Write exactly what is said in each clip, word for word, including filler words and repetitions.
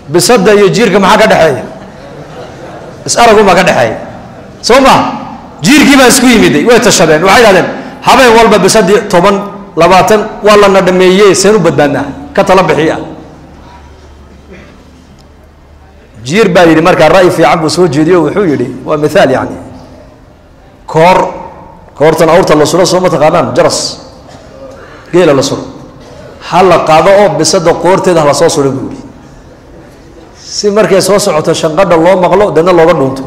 بصدق يجيرك معك دحي اسألكم معك دحي سوما جيرك ما اسكوي ميدي ويتشابهن وحيد هذا حبايب والله بصدق طبعا لباتن والله ندميه سنو بدنا كطلب بحياه جير بايري مركا الرأي في عبو سوى جديو وحويري ومثال يعني كور كورتنا أورتا لصورة صومة غانان جرس قيل لصورة حالا قادة بسد قورتي ده لصوص رجولي سي مركا سوصة عطشان قد الله مغلو دانا الله قدونتو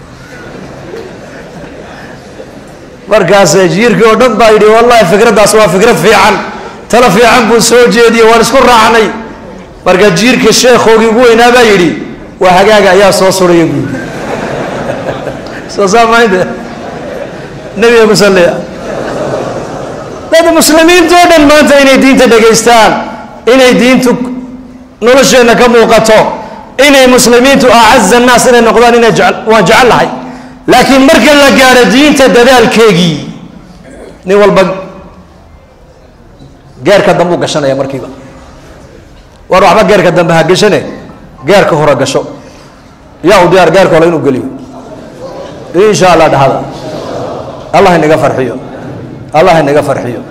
مركا سيجير كودن بايري والله فكرة داسوا فكرة في عن تلا في عن بو سوى جديو ونسكر عني مركا جير كالشيخ وقيبوه نابايري وحقاقا يا صوصور يقول صوصا ما عنده نبي مسلي هذا مسلمين جدا ما انت إني دين تدقيستان إني دين تك نرشينا كموقته إني مسلمين أعز الناس إني نقضان إني وجعل لحي لكن مركا لقار دين تددال كيجي نيوال بق غير كدمو قشنا يا مركبة وروح بق غير كدم بها قشنا غير كهورا قشو يا وديار غير كولا إنه قليو إن شاء الله هذا الله إنك فرحيو الله إنك فرحيو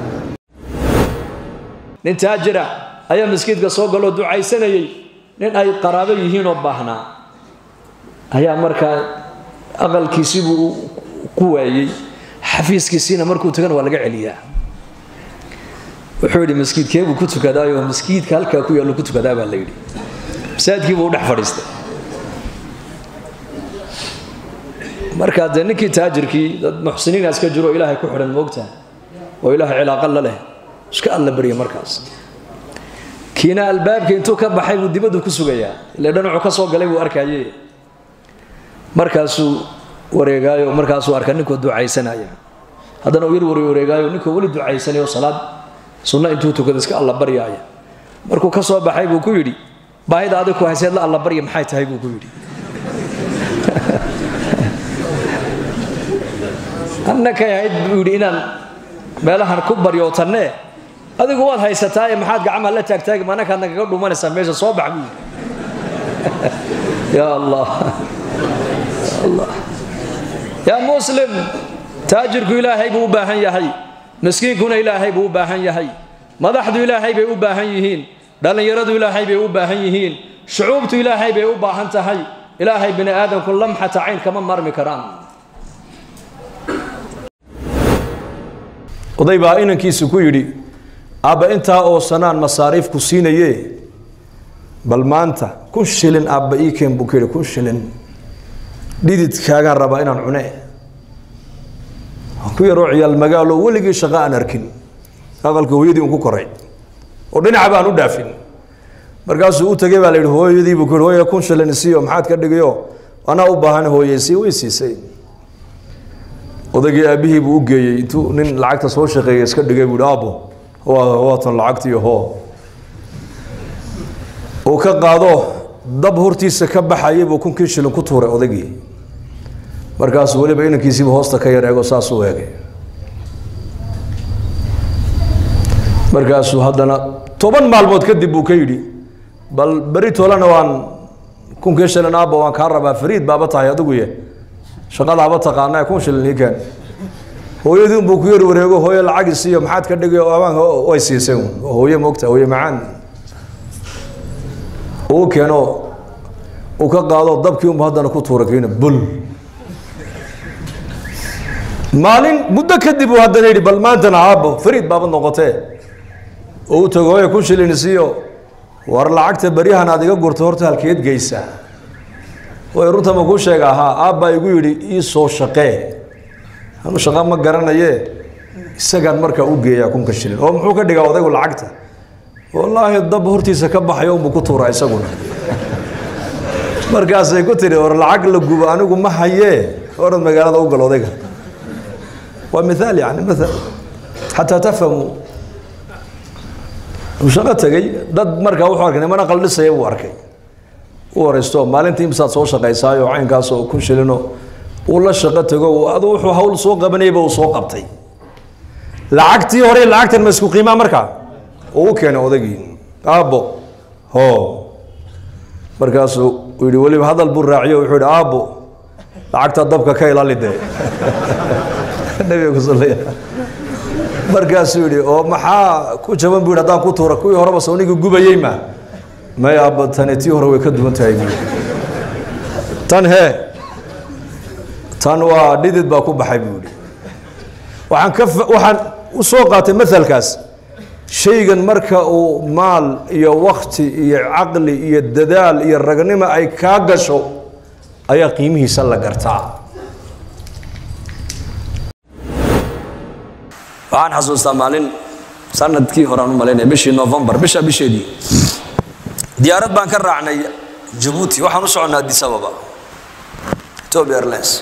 نتاجرة أيام مسكين قصو قالوا دعاء سنة نين أي قرابة يهين وباهنا أيام مركا أغل كيسيبو قوي حفيز كيسينا مركو تغن ولا عليا وحولي مسكين كيف وكنت كذا يوم مسكين كالكا كوي اللي كنت كذا بالليل ساد كيف ودح فريسته marka de ninkii taajirkii dad muxsiniin iska jiro ilaahay ku xiran moogta oo ilaahay cilaaqo la leh iska alla bariyo markaas kiina albaabka intuu ka baxay uu dibadu ku sugayaa ilaa dhanacu ka soo galay uu arkayay markaasuu wareegayo markaasuu arka ninkoo ducaysanaya haddana uu yar wareegayo ninkoo wali ducaysanayo salaad sunna intuu tukado iska alla baryaaya markuu ka soo baxay buu ku yiri baahida aad ku haysayd la alla baryo maxay tahay buu ku yiri أنا كيهيد بيقولي إن بلاه هنكبر يوتناه هذا جوال هاي ستاي محاد قعمل لا تاج تاج ما أنا كنا قبل ما نسميه صوب عبيد يا الله الله يا مسلم تاجر كلا هاي بو باهن يا هاي مسكين كنا إلى هاي بو باهن يا هاي ما ضحد إلى هاي بو باهن يهين دل يرد إلى هاي بو باهن يهين شعوبت إلى هاي بو باهن تهاي إلى هاي بني آدم كل لمحة عين كمان مرمي كرام oday baa inankiisu ku yiri aba inta oo sanaan masaariif ku siinaye bal maanta kun shilin aba ii keen buu kiri kun shilin dhidid kaaga raba inaan cunay ku yaro ciyaal magaalo waligii shaqo aan arkin aqalka hooyadii uu ku koray oo dhinaca baan u dhaafin markaasuu u tagay baa la yiri hooyadii buu kiri hooyo kun shilin siiyo maxaad ka dhigayo ana u baahan hooyaysi way siisay odagii aabihii buu u geeyay intuu nin lacagta soo shaqeeyay iska dhigay buu aabo waa waa tan lacagtii hoo oo ka qaado dab hortiisa ka baxayay buu kun shilin ku tuuray odagii markaas waliba inankiisii hoosta ka yareego saas u eegay markaas haddana toban maalmood kadib buu ka yiri bal bari toolana waan kun shilin aabo waan ka rabaa fariid baaba tahay adigu yee shaqada aba taqaanaa kun shilin kan hooyadii buu ku yar wareego hooyo lacag siiyo maxaad ka dhigay oo amaan way siisay hooyo moogta hooyo macaan oo keeno oo ka qaado dabkii uu haddana ku tuuray bul maalin muddo kadib uu haddana yiri bal maantana aabo fariid baaba noqotay oo tago hooyo kun shilin siiyo war lacagta bariyahan aad iga gurto horta halkeed geysaa way runta ma ku sheegaa ha aabba igu yiri ii soo shaqee anu shaqa ma garanaye isagan marka u geeyaa kun shilin oo muxuu ka dhigaa odaygu lacagta wallaahi dab hortiisa ka baxayo uu ku tuuray isaguna markaas ay ku tiri war lacag la gubo anigu ma haye orad magaalada u gal odayga waa midaal yani midaal hatta tafhamu shaqa tagay dad marka wuxuu arkay mana qaldisay uu arkay ورستو مالنتي مسات سو شقيسايو عينكاس oo kun shilino uu la shaqo tago adu wuxuu hawl soo qabanayba uu soo qabtay lacagtii hore lacagtan ma isku qiimo marka oo keeno odagii aabo ho markaasuu yidhi weliba hadal buu raaciyo wuxuu yidhi aabbo lacagta dabka ka ilaali dee nabiga ku sallaya markaasuu yidhi oo maxaa ku jaban buu yidhi haddaan ku tuura kuwii horeba soonigii gubayey ma may aabba tani tii hore way ka duwan tahay buu tan hee tan waa dhidid baa ku baxay buu yidhi waxaan ka waxaan u soo qaatay mathalkaas shaygan marka uu maal iyo waqti iyo caqli iyo dadaal iyo ragnimo ay kaa gasho ayaa qiimihiisa la gartaa waxaan xasuustaa maalin sanadkii hore aan u malaynaya bishii November bisha bisheedii diyaarad baan ka raacnay Djibouti waxaan u soconaa Addis Ababa Ethiopia Airlines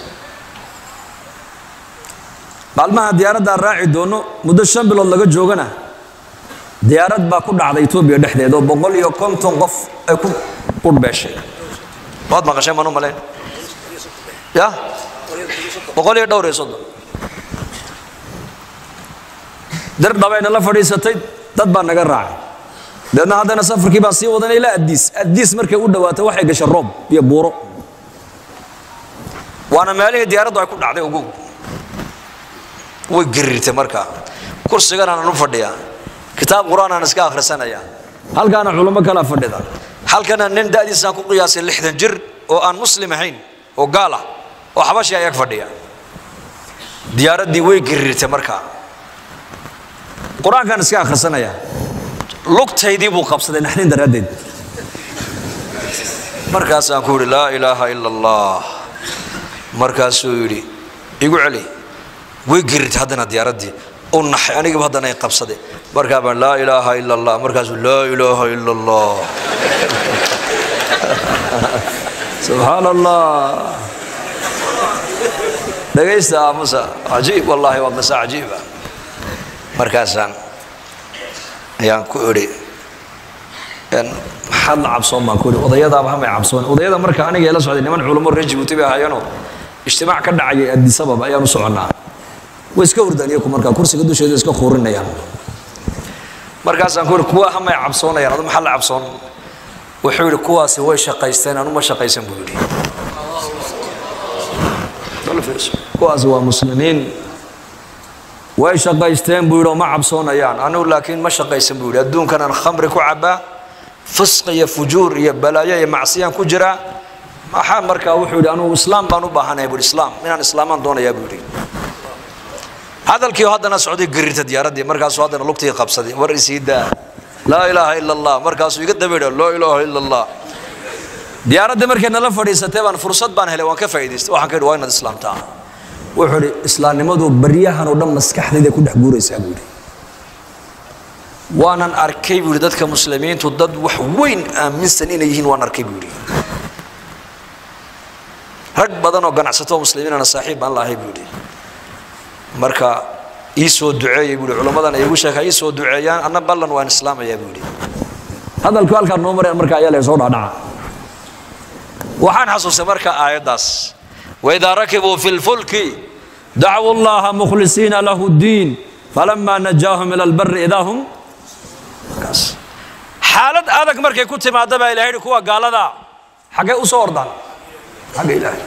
maalmaha diyaaradda raaci doono muddo shan bilood laga joogana diyaarad baa ku dhacday Ethiopia dhexdeeda oo boqol iyo konton qof ay ku qurbeeshay waad maqashay ma malayn ya boqol iyo dhowr iyo soddon dar dhabayna la fadhiisatay dad baa naga raacay dadna haddana safarkii baa sii wadanay ilaa Addis Addis markay u dhawaato waxay gashay roob iyo buuro waana meelihii diyaaraddu ay ku dhacday ugu way garirtay markaa kursigan aan u fadhiyaa kitaab quraan aan iska akhrisanaya halkaana culimo kala fadhida halkana nin daadiisa ku qiyaasay lixdan jir oo aan muslim ahayn oo gaal ah oo xabashi ay fadhiya diyaaradii way garirtay markaa quraankan iska akhrisanaya lugtaydii buu qabsaday naxdin daraadeed markaas aan ku yiri laa ilaaha illa allah markaasuu yiri igu celi way garirtay haddana diyaaradii oo naxay aniga haddana ay qabsaday markaa baan laa ilaaha illa allah markaasuu laa ilaaha illa allah subhanallah dhagaysta musa ajiib wallahi waa qisa ajiiba markaasaan ayaan ku iri in maxaad la cabsoon baan ku iri odayadaaba hamay cabsoon odayada marka aniga ila socday niman culimo reer Djibouti bay ahaayeen ijtimaac ka dhacay Addis Ababa ayaan u soconaa way iska hurdaniyo ku markaa kursiga dusheeda iska qoorinayaan markaasaan ku iri kuwa hamay cabsoonayaan adoo maxaa la cabsoon wuxuu yiri kuwaasi way shaqaysteen anu ma shaqaysan buu yiri kuwaasi waa muslimiin way shaqaysteen buu yiri ma cabsoonayaan anu laakiin ma shaqaysan buu yiri adduunkan aan khamri ku cabaa fisq iyo fujuur iyo balaayo iyo macsiyaan ku jira maxaa markaa wuxuu yiri anu islaam baan u baahanahay buu islaam inaan islaamaan doonayaa buu yiri hadalkii haddana socday garirta diyaaradii markaasuu haddana lugtii qabsaday war isiida laa ilaaha illa allah markaasuu iga dabeeyo laa ilaaha illa allah diyaaradda markay nala fadhiisatay baan fursad baan helay waan ka faa'iideystay waxaan ka yidhi waa inaad islaamtaa wuxuu yidhi islaamnimadu baryahan oo dhan maskaxdayda ku dhex guuraysaa buu yidhi waanan arkay buu yidhi dadka muslimiintu dad wax weyn aaminsan inay yihiin waan arkay buu yidhi rag badan oo ganacsato muslimiinana saaxiib baan lahay buu yidhi marka ii soo duceeyay buu culimadan ay ugu sheekay ii soo duceeyaan anna ballan waan islaamaya buu yiri hadalku halka noo maray marka ayaa la soo dhaadhaca waxaan xasuustay marka aayadaas wa idha rakibu fil fulki da'u Allah mukhlisina lahu ad-din falamma najahum ila al-barr idahum kas xaalad adag markay ku timaado baa ilaahay kuwa gaalada xagee u soo ordaan xagee ilaahay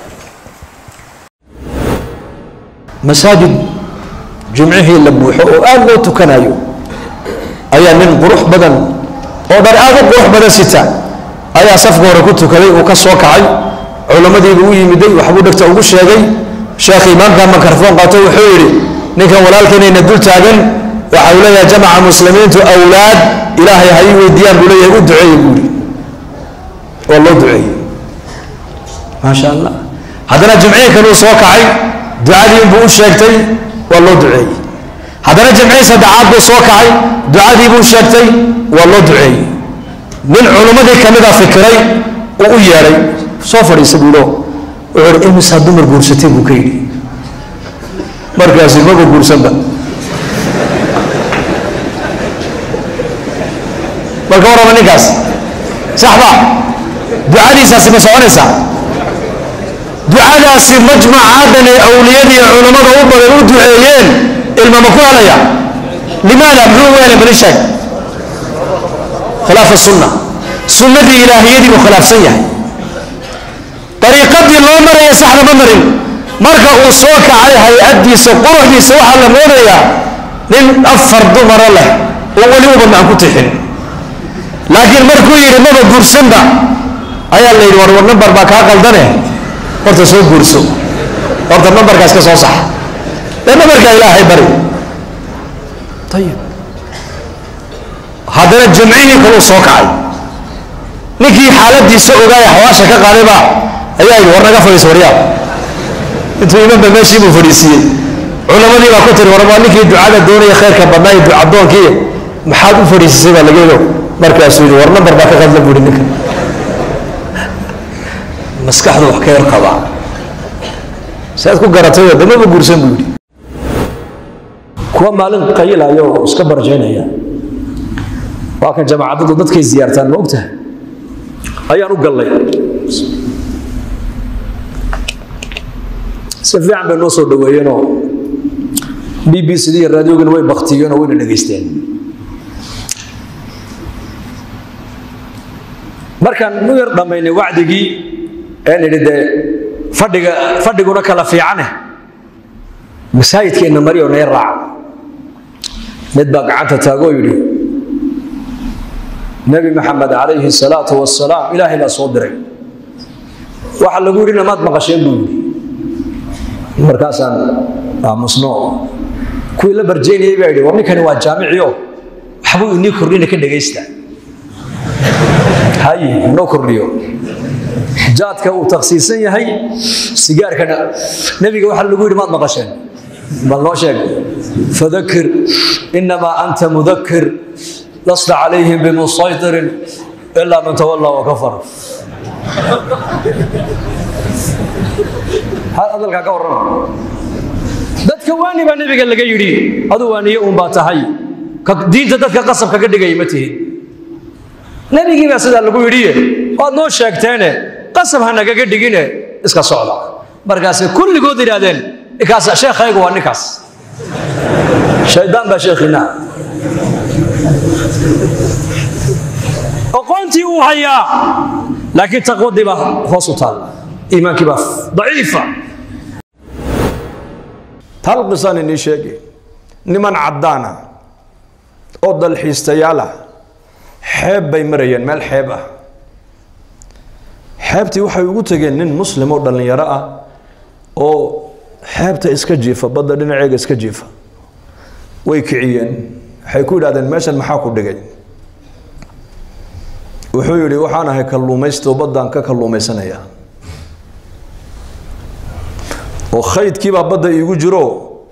مساجد جمعه لبوحه وآن لو تكنايو أيا من قروح بدن ودر آذو قروح بدن ستة أيا صفقه ركوتو كذي وكسوك عي علماء دي بوي مدي وحبودك تأوش هذي شيخ إمام كان مكرفون قاتو حيري نكا ولالكني ندول تاقن وحولي جمع مسلمين تو أولاد إلهي هايوي ديان بولي يقول دعي يقولي والله دعي ما شاء الله هذا جمعيه كانوا سوك عي دعادي بو شيكتي والله دعي هذا جمعي سدعات بو سوكعي دعادي بو شيكتي والله دعي من علماء كمدا فكري او ياري سو فريسبلو اور امس دمر غورستي بو كيدي markaas ma ku guursanba marka warama ninkaas saxba ducadiisaasi ma soconaysaa ducadaasi majmacaadan ee awliyada iyo culimada u badan u duceeyeen ilma ma ku helaya limaada muxuu weelay bal sheeg khilaaf sunna سنة إلهية وخلافسية طريقة الله مرة يسحن بمرين مركا أصوك عليها يؤدي سقوه دي سوحا لموريا من أفر دمر له ووليوب ما كنتحن لكن مركو يرمى بقرسن با أيها اللي يدور والنمبر باك هاقل دانه ورطة سوء قرسو ورطة النمبر كاسك سوء صح النمبر كا إلهي بري طيب هذا الجمعين كله صوك عاي نكي حالات دي سوء غاية حواشا كقاربا أيها يدور نقا فريس ورياب انتو إمام بماشي مفريسيين علماء دي ما كنتر ورمى نكي دعاء الدوني خير كبناي دعاء الدون كي محاد مفريسيين اللي قيلو مركا سويدي ورنمبر باك غاية بوري نكا مسكحه وحكاية القضاء سيدكو قراتيو دمي بقرسان بودي كوا مالين قيلة يو اسكبر جينيا وكان جماعة ضدك زيارتان وقتها أيانو قال لي سفي عم بنوصل دوينو بي بي سي دي الراديو كانوا يبختيون وين نغيستين markan nu yar dhameynay wacdigii aan idade fadhiga fadhiguna kala fiicane masaajidkeena mariyo neer raac mid baa gacanta taago yiri nabi maxamed alayhi salatu wassalaam ilaahi la soo diray waxa lagu yiri namaad maqasheen buu yiri markaasaan aamusno kuwii la barjeynayay baa yiri warninkani waa jaamiciyo waxbuu inii kordhina ka dhageysta هاي نوكرليو جاتك وتخصيصية هاي سيجار كنا نبي واحد لقول ما تناقشين بالله شيء فذكر إنما أنت مذكر لست عليهم بمسيطر إلا من تولى وكفر هذا الكاكا ورنا ده كواني بنبي قال لك يري هذا واني يوم باتهاي كدين تدك قصب كقدر قيمته نبي بس هذا اللي بيقوله أنو شاكتينه قسم هنا كذا دقيقة إسكا صعدا بركاس كل جودي هذين إكاس شيخ هيجوا نكاس شيطان بشيخنا أقنتي وهيا لكن تقود دبا خاصة إيمان كباف ضعيفة تلقصان النشاقي نمن عدانا أضل حيستياله حب بيمريان مال حبه حبتي waxay ugu tageen nin muslim oo dhalinyaro ah oo xabta iska jiifa badda dhinaceega iska jiifa way kiciyeen waxay ku yiraahdeen meeshan maxaa ku dhigay wuxuu yiri waxaan ahay kalluumaysto baddan ka kalluumaysanaya oo khaydkii baa badda iigu jiro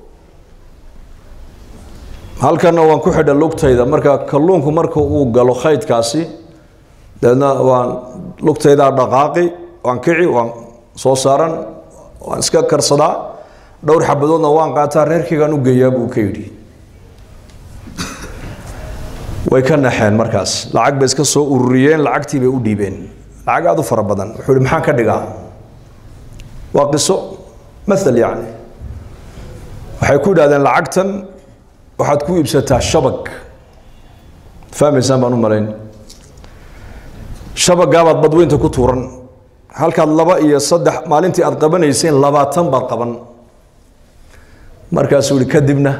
halkana waan ku xidha lugtayda marka kalluunku marka uu galo khaydkaasi dadna waan lugtayda dhaqaaqi waan kici waan soo saaran waan iska karsadaa dhowr xabadoodna waan qaataa reerkaygaan u geeyaa buu ka yidhi way ka naxeen markaas lacag bay iska soo ururiyeen lacagtii bay u dhiibeen lacag aad u fara badan wuxuu yidhi maxaan ka dhigaa waa qiso mathal yani waxay ku yidhahdeen lacagtan waxaad ku iibsataa shabag fahmaysaan baan u malayn shabagaabaad badweynta ku tuuran halkaad laba iyo saddex maalintii aad qabanayseen labaatan baad qaban markaasuu yidhi kadibna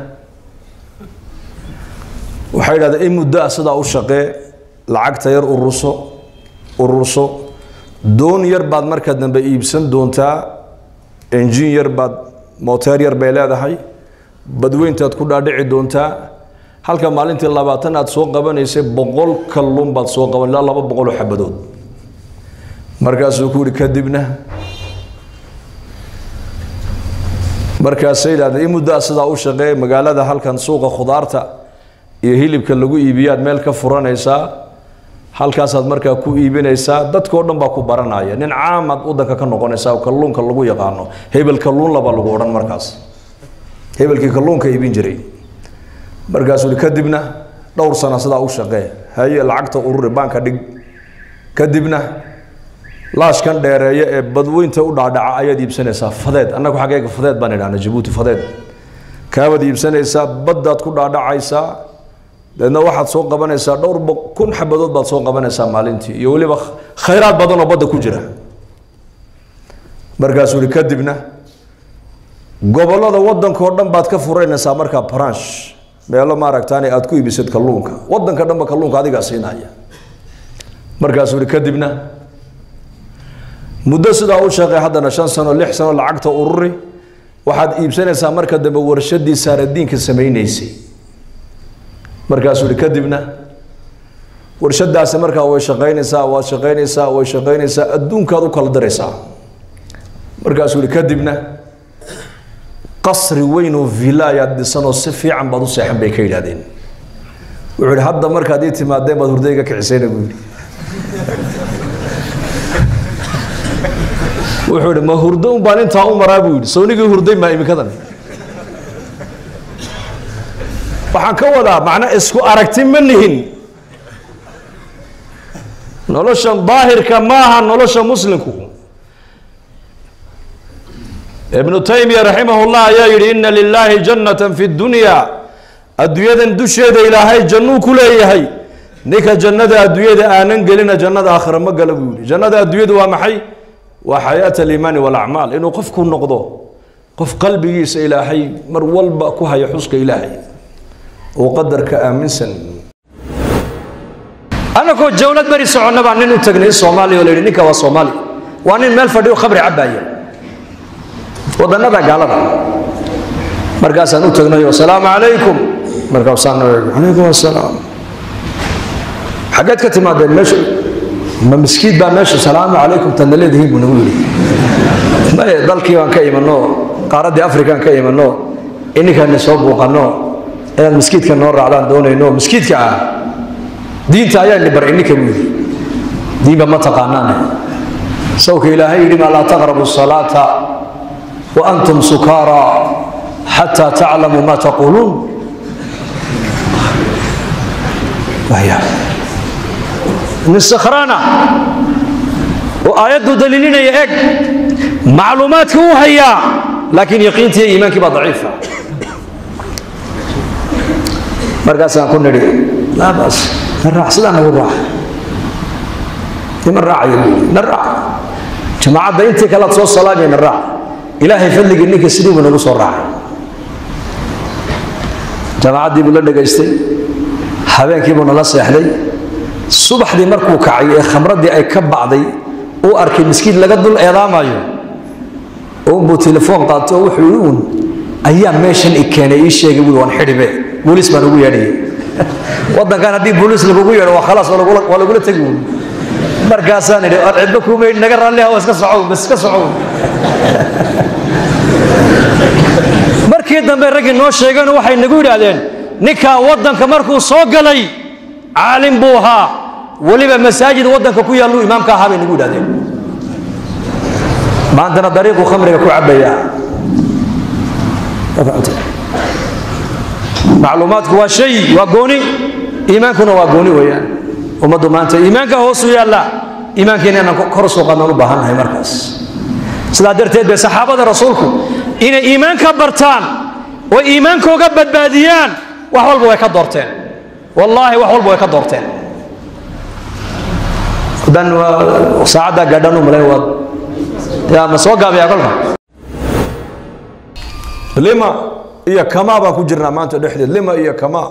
waxay yidhahdeen in muddo ah sidaa u shaqee lacagta yar ururso ururso doon yar baad marka dambe iibsan doontaa enjin yar baad mooteer yar bay leedahay badweyntaad ku dhaadhici doontaa halka maalintii labaatan aad soo qabanaysay boqol kalluun baad soo qaban ilaa laba boqol oo xabadood markaasuu ku yidhi kadibna markaasay yidhahdeen in muddo sidaa u shaqeey magaalada halkan suuqa khudaarta iyo hilibka lagu iibiyaad meel ka furanaysaa halkaasaad markaa ku iibinaysaa dadkoo dhan baa ku baranaya nin caamad waddanka ka noqonaysaa oo kalluunka lagu yaqaano hebel kalluun laba lagu odhan markaas hebelkii kalluunka iibin jiray markaasuu kadibna dhowr sano sidaa u shaqee haye lacagta ururi baanka dhig kadibna laashkan dheereeya ee badweynta u dhaadhaca ayaad iibsanaysaa fadeed annagu xageega fadeed baan idhahnaa Jabuuti fadeed kaabaad iibsanaysaa baddaad ku dhaadhacaysaa لأنه واحد سوق قبنا يسا دور كن حبضات بعد سوق قبنا يسا مالنتي يقولي بخ خيرات بدنا وبدا كجرة مركز ولي كدبنا قبل الله ودن كوردن بعد كفورين يسا مركز برانش بيلا ما ركتاني أتكوي بيسد كلونك ودن كردن بكلونك هذه قاسينا هي مركز ولي كدبنا مدة سدا أول شيء حدا نشان سنة لح سنة لعقته أوري واحد يبسنا يسا مركز دم ورشدي سار الدين كسمين يسي مركز ولي كدبنا ورشد داس مركز ويشغين يسا وشغين يسا وشغين يسا الدون كادو كل دريسا مركز ولي كدبنا قصر وينو فيلايا دي سنة صفي عم بعض الساحن بيكيل هذين وعلى هذا مركز ديتي ما دام بهرديك كعسين أقول وحول ما هردون بالين تاو مرابود سوني جو هردين ما يمي كذا وحكوا ذا معناه اسكو أركتين منهن نولشان ظاهر كماها نولشان مسلمكو ابن تيمية رحمه الله يا يري إن لله جنة في الدنيا الدنيا دشيد إلى هاي جنو كلها هاي نيك جنة الدنيا آنن قلنا جنة آخر ما قلبوا جنة الدنيا ومحي وحياة الإيمان والأعمال إنه قف كل نقضه قف قلبي يس إلهي مر والبا كوها يحسك إلهي وقدر كآمن سن أنا كنت جولة بري سعونا بعنين وتجني الصومالي ولا يرنيك والصومالي وعنين مال فديو خبر عباية وضنا بقالنا مركز أنو تجني والسلام عليكم مركز سانو عليكم السلام حاجات كتير بين مش ما مسكيت بقى ماشي السلام عليكم تنلي ده بنقول ما يضل كي وان كي منو قارد أفريقيا كي منو إني كان نصاب وقنو إن المسكيت كان نور على دونه إنه مسكيت كا دين تايا اللي بريني كمل دين بما تقانانه سوك إلهي لما لا تقربوا الصلاة وأنتم سكارى حتى تعلموا ما تقولون وهي نسخرانا وآيات دليلنا يأك معلومات هو هيا لكن يقينتي إيمانك ضعيفة مرقاسا كنا لي لا بأس نرع سلانا والراح نرع نرع جماعة بينتي كلا تصوص صلاة نرع إلهي فلق إنك السلوب ونقص الراح جماعة دي بلنا قيستي حبين كيبون الله سيحلي الصبح دي مركو كعي خمرة دي أي كبعضي أو أركي مسكين لقد دول إعلام أيوه أو بو تلفون قاطع وحلون أيام ماشين إكانة إيش يقول وان حربة بوليس ما نقول يعني وضع كان هدي بوليس اللي بقول يعني وخلاص ولا قول ولا قول تقول مركزان اللي أرعبكم من نجار عليها بس كسعون بس كسعون مركز دم الرجل نوش يجون واحد نقول عليه نكا وضع كمركو صوق لي عالم بوها ولي مساجد ودنك كويا لو امام كهابي نقول هذا ما عندنا طريق وخمر كو عبيا معلومات هو شيء وقوني ايمانكنا وقوني ويان ومدو ما انت ايمانك هو سويا لا ايمانك انا كرسو قانون بهان هي مركز سلا درتيد بصحابه رسولكم ان ايمانك برتان وايمانك وقبدباديان وحولبو way ka doorteen والله وحول بوي كدورتين دان ساعده غدانو ملي ود يا مسوغا بيا كلها لما هي كما با كجرنا ما انت دخل لما هي كما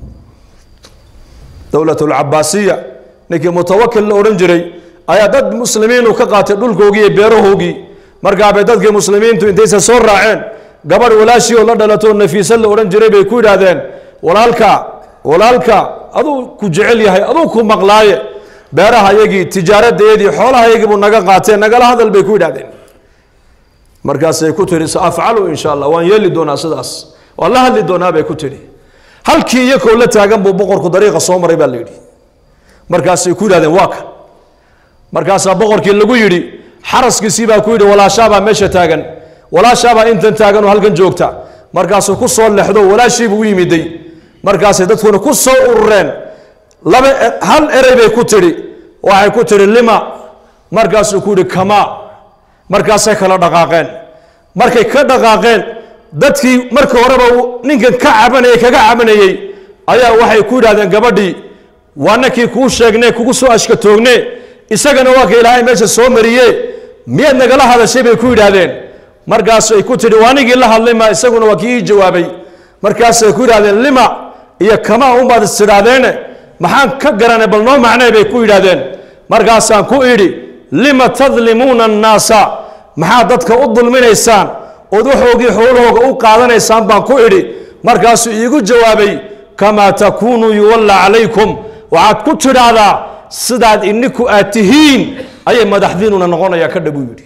دولة العباسية نكي متوكل لورن جري ايا دد مسلمين وكا قاتل دولكوغي بيرهوغي marka bay dadka muslimiintu intay soo raaceen gabar walaashi oo la dhalato nafiisa la oran jiray bay ku yiraahdeen walaalka walaalka aduu ku jecel yahay aduu ku maqlaaye beeraha yagii tijaaradeedii xoolaha yagii buu naga qaatay nagala hadal bay ku yiraahdeen markaas ay ku tiri afcalu insha Allah waan yeeli doonaa sidaas wallahi hadli doonaa bay ku tiri halkii iyagoo la taagan buu boqorku dariiqa soo maray baa la yiri markaas ay ku yiraahdeen waa ka markaas boqorkii lagu yiri xaraskiisii baa ku yiri walaashaaba meesha taagan walaashaaba intan taagan oo halkan joogta markaas uu ku soo leexdo walaashii buu yimiday markaas dadkuna ku soo urureen laba hal eray bay ku tiri waxay ku tiri lima markaas uu ku yiri kama markaas ay kala dhaqaaqeen markay ka dhaqaaqeen dadkii marka horeba ninkan ka cabanayay kaga cabanayay ayaa waxay ku yidhahdeen gabadhii waanakii kuu sheegnay kugu soo ashkatoogne isagana waa ka ilaahay meesha soo mariye miyaad nagala hadashay bay ku yidhaahdeen markaas ay ku tidhi waanigii la hadlay ma isaguna waa kii ii jawaabay markaasay ku yidhahdeen lima iyo kama unbaad istidhaahdeen maxaan ka garanay bal noo macnay bay ku yidhaahdeen markaasaan ku idhi lima tadlimuuna annaasa maxaad dadka u dulminaysaan ood waxoogii xoolahooga u qaadanaysaan baan ku idhi markaasuu iigu jawaabay kamaa takuunuu yuwalla calaykum waxaad ku tidhaahdaa sidaad ininku aad tihiin ayay madaxdiinuna noqonayaa ka dhabuu yidhi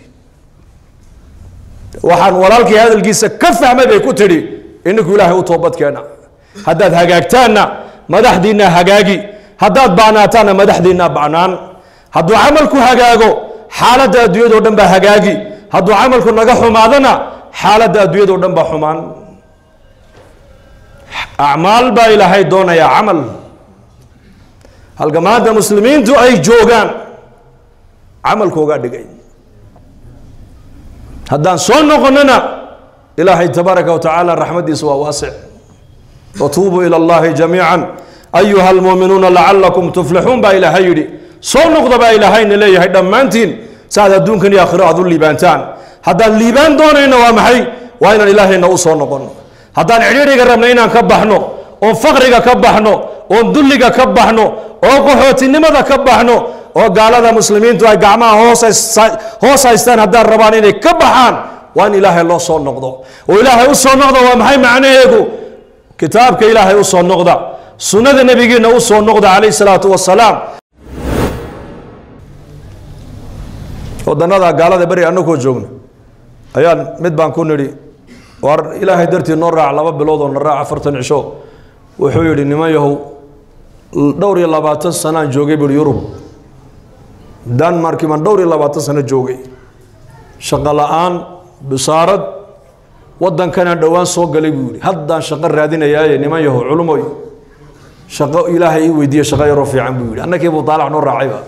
waxaan walaalkii hadalkiisa ka fahmay bay ku tidhi ininku ilaahay u toobadkeena haddaad hagaagtaanna madaxdiinna hagaagi haddaad bacnaataanna madaxdiinna bacnaan hadduu camalku hagaago xaaladda adduunyadoo dhan baa hagaagi hadduu camalku naga xumaadana xaaladda adduunyadoo dhan baa xumaan acmaal baa ilaahay doonayaa camal halka maanta muslimiintu ay joogaan camalkoogaa dhigay haddaan soo noqonana ilaahay tabaaraka wa tacaala raxmadiisa waa waasic watuubuu ila allahi jamiican ayuha almuuminuuna lacalakum tuflixuun baa ilaahay yidhi soo noqda baa ilaahayna leeyahay dhammaantiin saaad adduunkan iyo aakhiro aad u liibaantaan haddaan liibaan doonayna waa maxay waa inaan ilaahayna u soo noqono haddaan cidhiidhiga rabna inaan ka baxno oon faqriga ka baxno oon dulliga ka baxno oo qaxootinimada ka baxno oo gaalada muslimiintu ay gacmaha hoos haystaan haddaan rabaan inay ka baxaan waa in ilaahay loo soo noqdo oo ilaahay u soo noqda waa maxay macnaheegu kitaabka ilaahay u soo noqda sunnada nebigiina u soo noqda calayhi salaatu wasalaam wadannada gaalada beri annagoo joogna ayaan mid baan ku nidhi war ilaahay dartii noo raac laba bilood oo na raac afartan cisho wuxuu yidhi niman yahow dhowr iyo labaatan sanaan joogay bui yurub danmarkii baan dhowr iyo labaatan sano joogay shaqo la-aan bisaarad waddankanaan dhowaan soo galay buu yidhi haddaan shaqo raadinayaaye niman yahow culumoy shaqo ilaahay ii weydiiye shaqo yaroo fiican buu yidhi annakii buu daalac noo raacayba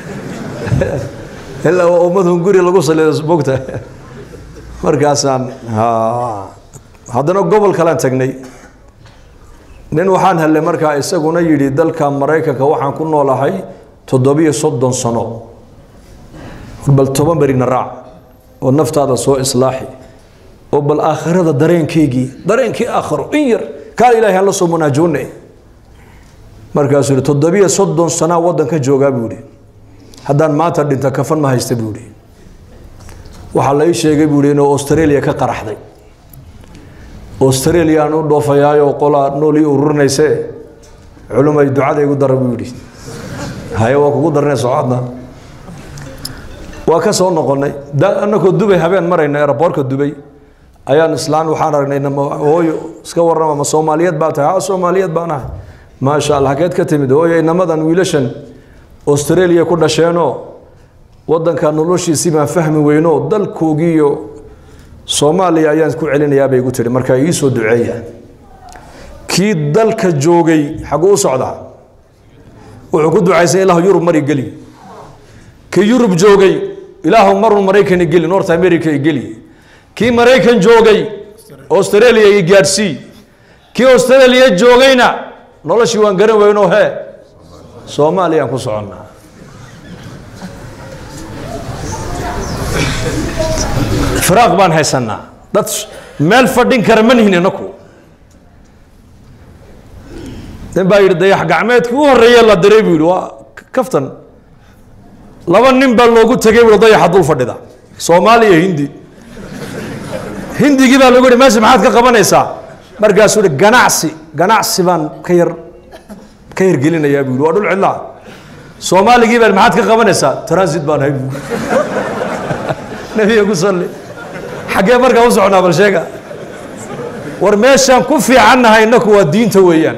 ilaa waa ummadun guri lagu salido bogta markaasaan haddana gobol kalaan tagnay nin waxaan hellay markaa isaguna yidhi dalka maraykanka waxaan ku noolahay toddobiyo soddon sano bal toban berina raac oo naftaada soo islaaxi oo bal aakhirada dareenkeygii dareenkii aakhiro in yar kaal ilaahay aan la soo munaajoonay markaasuu yidhi toddobiyo soddon sanaa waddanka joogaa buu yidhi haddaan maanta dhinta kafan ma haysta buu yidhi waxaa la ii sheegay buu yidhi inuu australia ka qaraxday australia aan u dhoofayaayo qolaa nool ii ururinayse culumay ducada igu dara buu yidhi haye waa kugu darnay socodna waa ka soo noqonnay annakoo dubay habeen marayna aeroboortka dubay ayaan islaan waxaan aragnay hooyo iska warrama ma soomaaliyeed baa tahay ha soomaaliyeed baan ahay maasha allah hakeed ka timid hooyo inamadan wiilashan australia ku dhasheenoo waddanka noloshiisii baan fahmi weyno dalkoogiiyo soomaaliya ayaan ku celinayaa bay igu tihi markaa ii soo duceeya kii dalka joogay xaguu u socdaa wuxuu ku ducaysay ilaahu yurub mari geli kii yurub joogay ilaahu marun maraykani geli north america i geli kii maraykan joogay australia i gaadhsii kii australia joogayna noloshii waan garan weyno he soomaaliyaan ku soconnaa firaaq baan haysanaa dad meel fadhin kara ma nihin inaku nin baa yidhi dayax gacmeedkii u horreeye la diray buu yidhi waa kaftan laba nin baa loogu tegay buu dayaxa dul fadhida soomaaliya hindi hindigii baa lagu yidhi meesha maxaad ka qabanaysaa markaasuu yidhi ganacsi ganacsi baan ka yar ka yargelinayaa buu yidhi waa dhul cidlaa soomaaligii baa maxaad ka qabanaysaa transit baan hay buu nabiga ku salli xaggee markaa u soconaa bal sheega war meeshaan ku fiicannahay innaku waa diinta weeyaan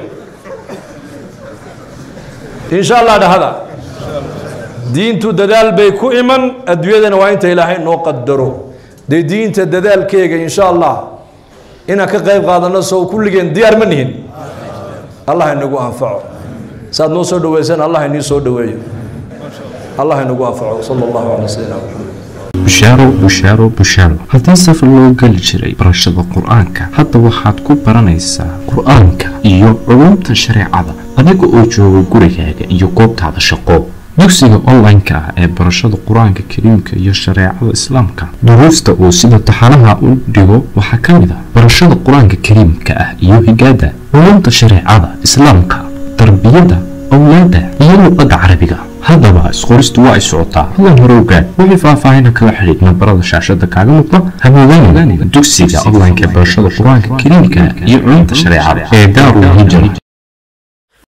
insha allah dhahada diintu dadaal bay ku iman adduunyadana waa inta ilaahay noo qadaro dee diinta dadaalkeega insha allah inaan ka qayb qaadano soo kulligeen diyaar ma nihin allah inagu anfaco saad noo soo dhaweysaan allah inii soo dhaweeyo allah inagu anfaco sala allahu calaa sayidina maxamed bushaaro bushaaro bushaaro haddii safar loo geli jiray barashada qur-aanka hadda waxaad ku baranaysaa qur-aanka iyo culumta shareecada adiga oo jooga gurigaaga iyo goobtaada shaqo dugsiga online-ka ah ee barashada qur-aanka kariimka iyo shareecada islaamka duruusta uu sida taxanaha u dhigo waxaa ka mid ah barashada qur-aanka kariimka ah iyo higaada culumta shareecada islaamka tarbiyada awlaada iyo luqadda carabiga haddaba isqoristu waa ay socotaa hadan hore ogaad wixii faahfaahin kala xidhiidh nambarada shaashada kaaga muuqda hamoodaan dugsiga online-ka ee barashada qur-aanka kariimka iyo culumta shareecada ee daarul hijra